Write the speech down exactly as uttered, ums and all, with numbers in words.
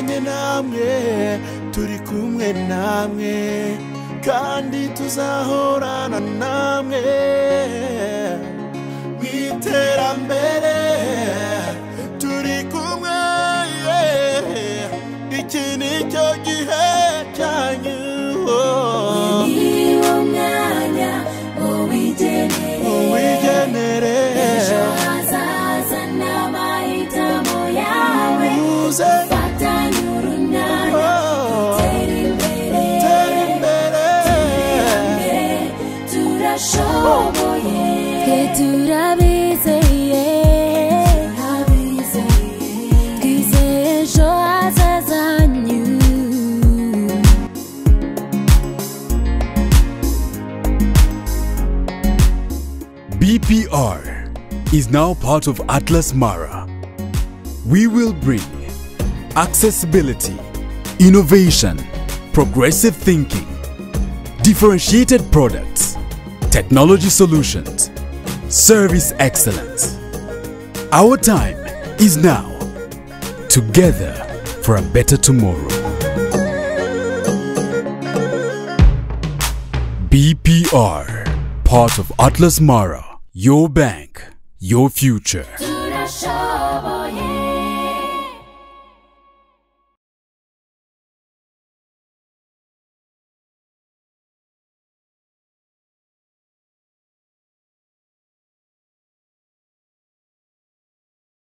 tubanye namwe turi kumwe namwe kandi tuzahorana namwe mwiterambere turi kumwe iki nicyo gihe cyanyu niwo mwanya uwigenere ejo hazaza n'amahitamo yawe fatanye urunana tera imbere turashoboye turabizeye twizeye ejo hazaza hanyu. B P R is now part of AtlasMara. We will bring accessibility, innovation, progressive thinking, differentiated products, technology solutions, service excellence. Our time is now. Together for a better tomorrow. B P R, part of AtlasMara. Your bank, your future.